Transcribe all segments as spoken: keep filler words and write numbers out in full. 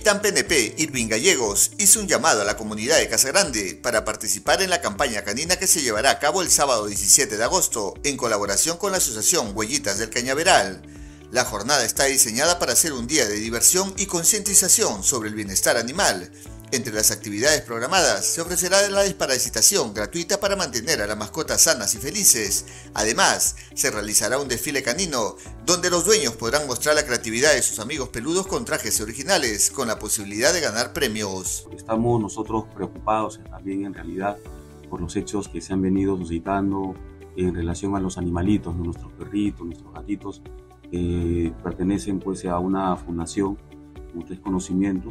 capitán P N P, Irving Gallegos, hizo un llamado a la comunidad de Casagrande para participar en la campaña canina que se llevará a cabo el sábado diecisiete de agosto, en colaboración con la asociación Huellitas del Cañaveral. La jornada está diseñada para ser un día de diversión y concientización sobre el bienestar animal. Entre las actividades programadas se ofrecerá la desparasitación gratuita para mantener a las mascotas sanas y felices. Además, se realizará un desfile canino, donde los dueños podrán mostrar la creatividad de sus amigos peludos con trajes originales, con la posibilidad de ganar premios. Estamos nosotros preocupados también en realidad por los hechos que se han venido suscitando en relación a los animalitos, ¿no? Nuestros perritos, nuestros gatitos, que pertenecen pues a una fundación, como ustedes conocimiento.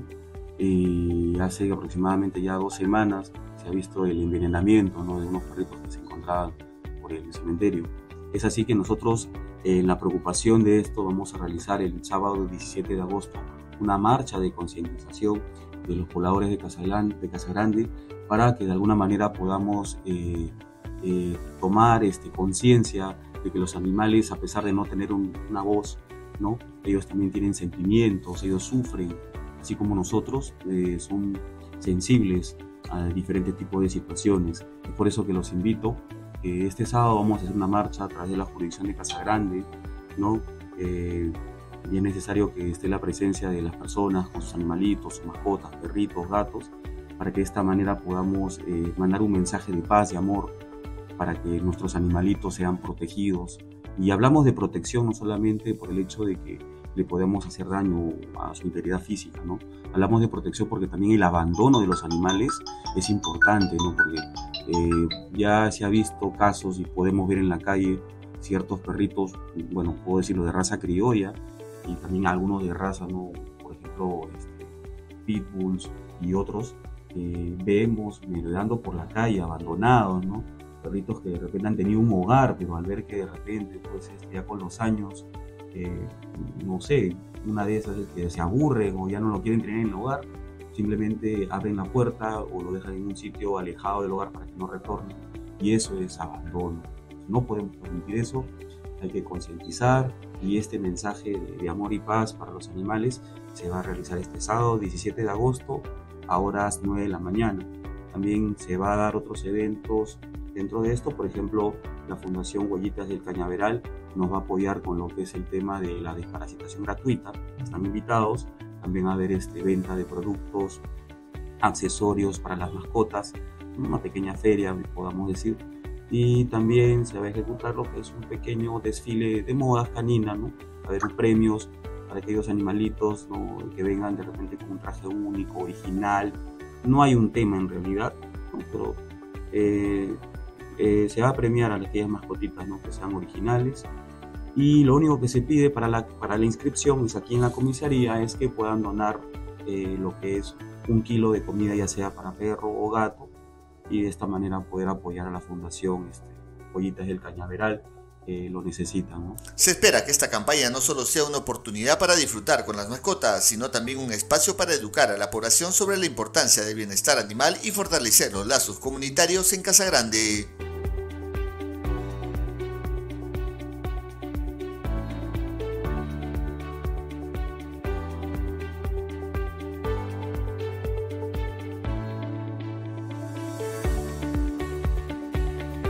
Y hace aproximadamente ya dos semanas se ha visto el envenenamiento, ¿no?, de unos perritos que se encontraban por el cementerio. Es así que nosotros, en la preocupación de esto, vamos a realizar el sábado diecisiete de agosto una marcha de concientización de los pobladores de Casagrande, de Casagrande para que de alguna manera podamos eh, eh, tomar este, conciencia de que los animales, a pesar de no tener un, una voz, ¿no?, ellos también tienen sentimientos, ellos sufren, así como nosotros, eh, son sensibles a diferentes tipos de situaciones. Es por eso que los invito, que este sábado vamos a hacer una marcha a través de la jurisdicción de Casagrande, ¿no? Eh, y es necesario que esté la presencia de las personas con sus animalitos, sus mascotas, perritos, gatos, para que de esta manera podamos eh, mandar un mensaje de paz y amor para que nuestros animalitos sean protegidos. Y hablamos de protección no solamente por el hecho de que le podemos hacer daño a su integridad física, ¿no? Hablamos de protección porque también el abandono de los animales es importante, ¿no? Porque eh, ya se ha visto casos y podemos ver en la calle ciertos perritos, bueno, puedo decirlo, de raza criolla y también algunos de raza, ¿no?, por ejemplo, este, pitbulls y otros, que vemos merodeando por la calle abandonados, ¿no? Perritos que de repente han tenido un hogar, pero al ver que de repente, pues, ya con los años, Eh, no sé, una de esas es que se aburren o ya no lo quieren tener en el hogar, simplemente abren la puerta o lo dejan en un sitio alejado del hogar para que no retorne, y eso es abandono. No podemos permitir eso, hay que concientizar, y este mensaje de, de amor y paz para los animales se va a realizar este sábado diecisiete de agosto a horas nueve de la mañana. También se va a dar otros eventos dentro de esto, por ejemplo, la Fundación Huellitas del Cañaveral nos va a apoyar con lo que es el tema de la desparasitación gratuita. Están invitados. También va a haber este, venta de productos, accesorios para las mascotas, una pequeña feria, podamos decir. Y también se va a ejecutar lo que es un pequeño desfile de modas canina, ¿no? Va a haber premios para aquellos animalitos, ¿no?, que vengan de repente con un traje único, original. No hay un tema en realidad, ¿no?, pero eh, eh, se va a premiar a aquellas mascotitas, ¿no?, que sean originales. Y lo único que se pide para la, para la inscripción es aquí en la comisaría es que puedan donar eh, lo que es un kilo de comida, ya sea para perro o gato, y de esta manera poder apoyar a la Fundación este, Huellitas del Cañaveral, que lo necesitan, ¿no? Se espera que esta campaña no solo sea una oportunidad para disfrutar con las mascotas, sino también un espacio para educar a la población sobre la importancia del bienestar animal y fortalecer los lazos comunitarios en Casagrande.